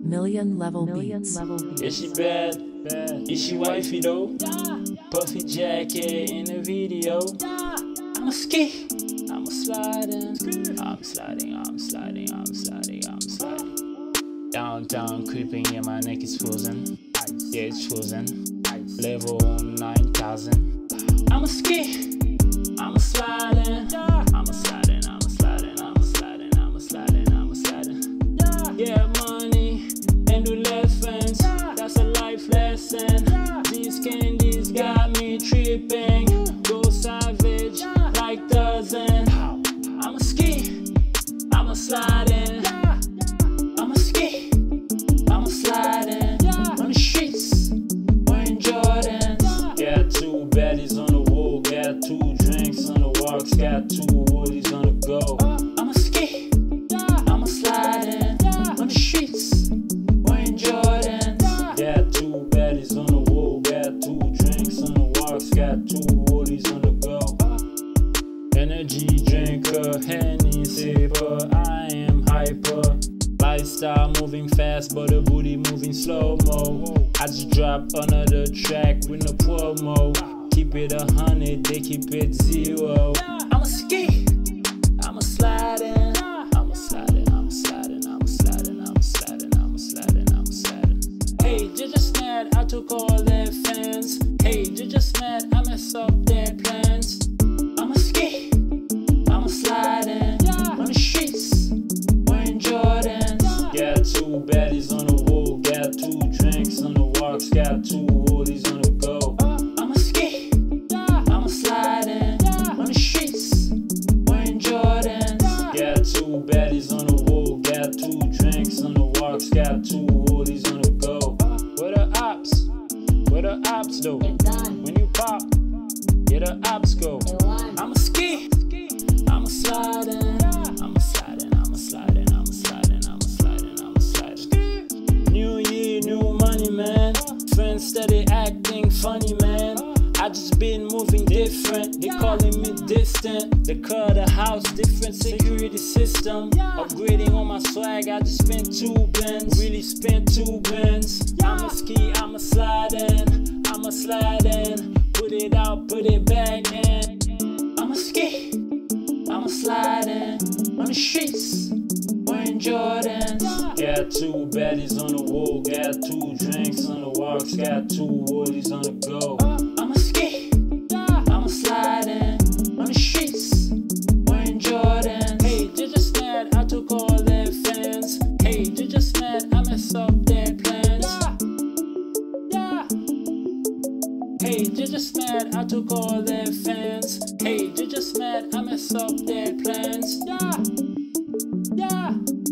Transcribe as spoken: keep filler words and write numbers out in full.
Million level beats. Is she bad? Bad. Is she wifey though? Yeah. Puffy jacket in the video. Yeah. I'm a ski. I'm a sliding. I'm sliding. I'm sliding. I'm sliding. I'm sliding. Down, down, creeping. Yeah, my neck is frozen. Yeah, it's frozen. Level nine thousand. I'm a ski. I'm a sliding. I'm a sliding. I'm a sliding. I'm a sliding. I'm a sliding. I'm a sliding. Yeah, money and do lessons. That's a life lesson. These candies got me tripping. Go savage like dozen. I'm a ski. I'm a sliding. I'm a ski. I'm a sliding. On the streets, wearing Jordans. Got two baddies on the wall. Got two drinks on the walks. Got two woodies on the go. I'm a ski. I'm a sliding. On the streets, wearing Jordans. Got two baddies on the wall. Got two drinks on the walks. Got two woodies on the go. Energy drinker, Henny sipper. I am hyper. Lifestyle moving fast, but the booty moving slow-mo. I just drop another track with no promo. Keep it a hundred, they keep it zero. I'm a ski, I'm a sliding. I'm a sliding, I'm a sliding, I'm a sliding, I'm a sliding, I'm a sliding, I'm a sliding. Hey, you just mad, I took all their fans. Hey, you just mad, I messed up their plans. I'm a ski, I'm a sliding. On the streets, wearing Jordans. Got two baddies on the wall, got two drinks on the walks, got two woodies on the go. I'm a ski, I'm a sliding. On the streets, wearing Jordans. Got two baddies on the wall, got two drinks on the walks, got two woodies on the go. Where the ops? Where the ops though? When you pop, yeah, the ops go. I'm a ski, I'm a sliding. I'm a sliding, I'm a sliding, I'm a sliding, I'm a sliding, I'm a sliding. New year, new money, man. Friends steady acting funny, man. I just been moving different. They calling me distant. They call the house different security system. Upgrading on my swag, I just spent two bins. Really spent two bins. I'm a ski, I'm a sliding. I'm a sliding. Put it out, put it back in. I'm a ski, I'm a sliding. On the streets, wearing Jordans. Got two baddies on the wall, got two drinks on the walks, got two woodies on the go. I'm a ski, I'm a sliding. On the streets, wearing Jordans. Hey, you just mad, I took all their fans. Hey, you just mad, I messed up their plans. Hey, you just mad, I took all their fans. Hey, you just mad, I messed up their plans. Yeah, yeah.